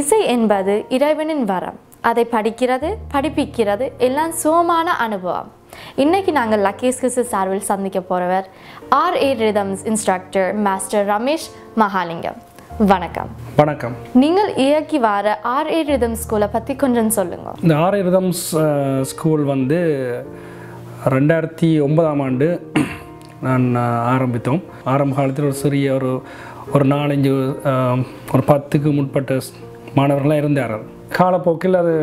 இசை என்பது இறைவனின் வரம். அதை படிக்கிறது, படிப்பிக்கிறது எல்லாம் சுகமான அனுபவம். இன்னைக்கு நாங்கள் லக்கீஸ் கிசஸ் சார்பில் சந்திக்க போறவர் RA Rhythms instructor master Ramesh Mahalingam. வணக்கம். வணக்கம். நீங்கள் இயக்கி வர RA Rhythms ஸ்கூலை பற்றி கொஞ்சம் சொல்லுங்க. இந்த RA Rhythms ஸ்கூல் வந்து 2009ஆம் ஆண்டு நான் ஆரம்பித்தோம். ஆரம்ப காலத்தில் ஒரு சிறிய ஒரு 4-5 ஒரு 10க்கு முற்பட்ட மாணவர்களாக இருந்தார்கள். காலப்போக்கில் அது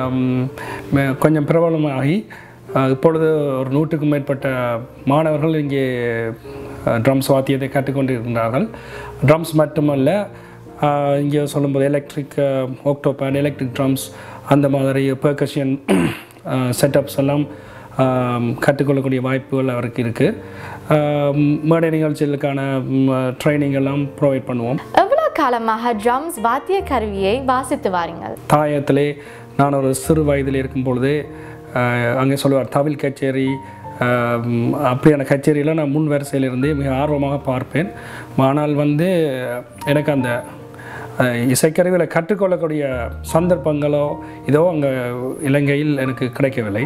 கொஞ்சம் பிரபலமாகி இப்பொழுது ஒரு 100க்கும் மேற்பட்ட மாணவர்கள் இங்கே ட்ரம்ஸ் வாத்தியத்தை கற்றுக்கொண்டிருக்கிறார்கள். ட்ரம்ஸ் மட்டுமல்ல, இங்கே சொல்லும்போது எலக்ட்ரிக் ஆக்டோபேட், எலக்ட்ரிக் ட்ரம்ஸ், அந்த மாதிரி பெர்கஷன் செட்டப்ஸ் எல்லாம் கற்றுக்கொள்ளக்கூடிய வாய்ப்புகள் அவருக்கு இருக்குது. மேடை நிகழ்ச்சிகளுக்கான ட்ரைனிங் எல்லாம் ப்ரொவைட் பண்ணுவோம். எவ்வளோ காலமாக ட்ரம்ஸ் வாத்திய கருவியை வாசித்து வாரீங்கள்? தாயத்திலே நான் ஒரு சிறு வயதில் இருக்கும் பொழுதே அங்கே சொல்லுவார் தவில் கச்சேரி, அப்படியான கச்சேரியில் நான் முன் வரிசையிலிருந்தே மிக ஆர்வமாக பார்ப்பேன். ஆனால் வந்து எனக்கு அந்த இசைக்கருவியில் கற்றுக்கொள்ளக்கூடிய சந்தர்ப்பங்களோ இதோ அங்கே இலங்கையில் எனக்கு கிடைக்கவில்லை.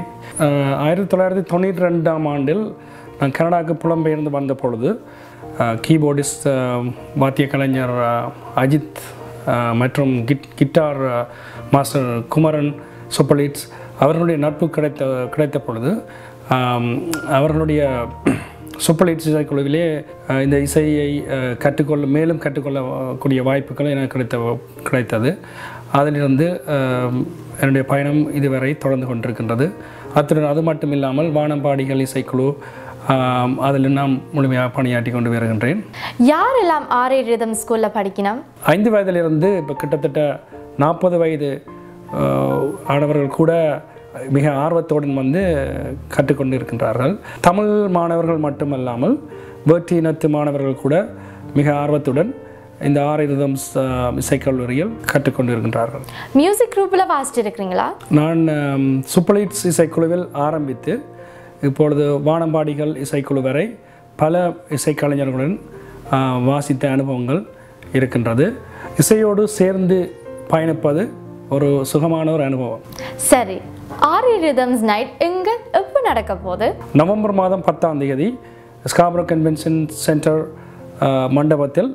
1992ஆம் ஆண்டில் நான் கனடாவுக்கு புலம்பெயர்ந்து வந்த பொழுது கீபோர்டிஸ்ட் வாத்திய கலைஞர் அஜித் மற்றும் கிட்டார் மாஸ்டர் குமரன் சுப்பலிட்ஸ் அவர்களுடைய நட்பு கிடைத்த பொழுது அவர்களுடைய சுப்பலிட்ஸ் இசைக்குழுவிலே இந்த இசையை மேலும் கற்றுக்கொள்ளக்கூடிய வாய்ப்புகள் எனக்கு கிடைத்தது. அதிலிருந்து என்னுடைய பயணம் இதுவரை தொடர்ந்து கொண்டிருக்கின்றது. அத்துடன் அது மட்டும் இல்லாமல் வானம்பாடிகள் இசைக்குழு, அதில் நான் முழுமையாக பணியாற்றி கொண்டு வருகின்றேன். யாரெல்லாம் RA Rhythms ஸ்கூலில் படிக்கணும்? 5 வயதிலிருந்து இப்போ கிட்டத்தட்ட 40 வயது ஆடவர்கள் கூட மிக ஆர்வத்துடன் வந்து கற்றுக்கொண்டு இருக்கின்றார்கள். தமிழ் மாணவர்கள் மட்டுமல்லாமல் வேற்று இனத்து மாணவர்கள் கூட மிக ஆர்வத்துடன் இந்த RA Rhythms இசைக்கல்லூரியில் கற்றுக்கொண்டு இருக்கின்றார்கள். மியூசிக் குரூப்பில் வாசிட்டு இருக்கிறீங்களா? நான் சுப்பலிட்ஸ் இசைக்குழுவில் ஆரம்பித்து இப்பொழுது வானம்பாடிகள் இசைக்குழு வரை பல இசைக்கலைஞர்களுடன் வாசித்த அனுபவங்கள் இருக்கின்றது. இசையோடு சேர்ந்து பயணிப்பது ஒரு சுகமான ஒரு அனுபவம். சரி, RA Rhythms நைட் எங்கே எப்போ நடக்க போகுது? நவம்பர் மாதம் 10ஆம் தேதி ஸ்காப்ரோ கன்வென்ஷன் சென்டர் மண்டபத்தில்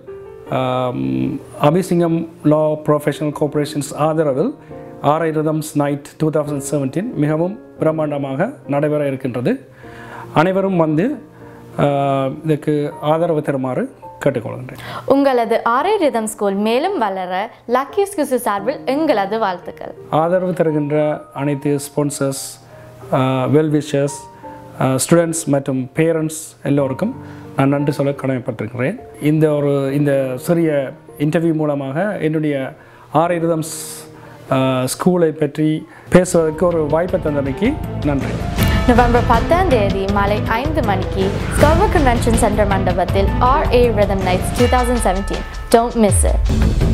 அபிசிங்கம் லா ப்ரொஃபஷனல் கோஆபரேஷன்ஸ் ஆதரவில் RA Rhythms நைட் 2017 மிகவும் பிரம்மாண்டமாக நடைபெற இருக்கின்றது. அனைவரும் வந்து இதுக்கு ஆதரவு தருமாறு கேட்டுக்கொள்கின்றேன். உங்களது RA Rhythms ஸ்கூல் மேலும் வளர லக்கீஸ் கிசஸ் சார்பில் எங்களது வாழ்த்துக்கள். ஆதரவு தருகின்ற அனைத்து ஸ்பான்சர்ஸ், வெல்விஷர்ஸ், ஸ்டூடெண்ட்ஸ் மற்றும் பேரண்ட்ஸ் எல்லோருக்கும் நான் நன்றி சொல்ல கடமைப்பட்டிருக்கிறேன். இந்த சிறிய இன்டர்வியூ மூலமாக என்னுடைய RA Rhythms ஸ்கூலை பற்றி பேசுவதற்கு ஒரு வாய்ப்பை தந்தமைக்கு நன்றி. நவம்பர் 10ஆம் தேதி மாலை 5 மணிக்கு ஸ்காப்ரோ கன்வென்ஷன் சென்டர் மண்டபத்தில் RA Rhythm Nights 2017. Don't miss it.